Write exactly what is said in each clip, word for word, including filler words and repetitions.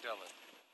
материалы.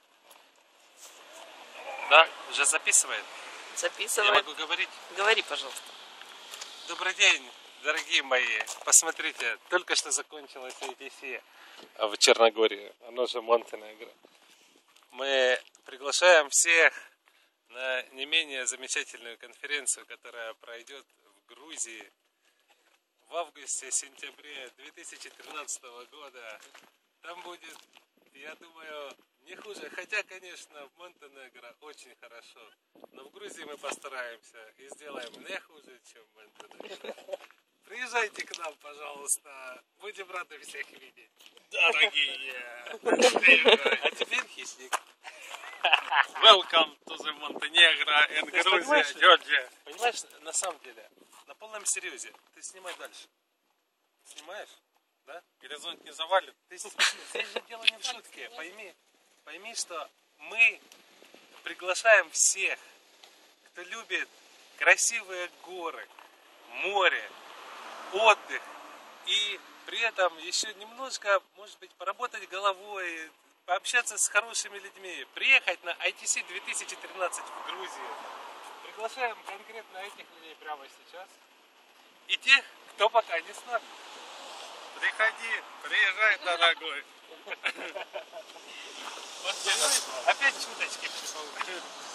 Да, уже записывает? Записывает. Я могу говорить? Говори, пожалуйста. Добрый день, дорогие мои. Посмотрите, только что закончилась эй ти си в Черногории, оно же Монтенегро. Мы приглашаем всех на не менее замечательную конференцию, которая пройдет в Грузии в августе-сентябре две тысячи тринадцатого года. Там будет, я думаю, не хуже. Хотя, конечно, в Монтенегро очень хорошо. Но в Грузии мы постараемся и сделаем не хуже, чем в Монтенегро. Приезжайте к нам, пожалуйста. Будем рады всех видеть. Дорогие. А теперь хищник. Welcome to the Montenegro and Georgia, Georgia. Понимаешь, на самом деле, на полном серьезе, ты снимай дальше. Снимаешь? Да? Горизонт не завалит. Ты здесь же дело не в шутке. Пойми, пойми, что мы приглашаем всех, кто любит красивые горы, море, отдых и при этом еще немножко, может быть, поработать головой, пообщаться с хорошими людьми, приехать на ай ти си две тысячи тринадцать в Грузию. Приглашаем конкретно этих людей прямо сейчас и тех, кто пока не с нами. Приходи, приезжай, дорогой. Опять шуточки.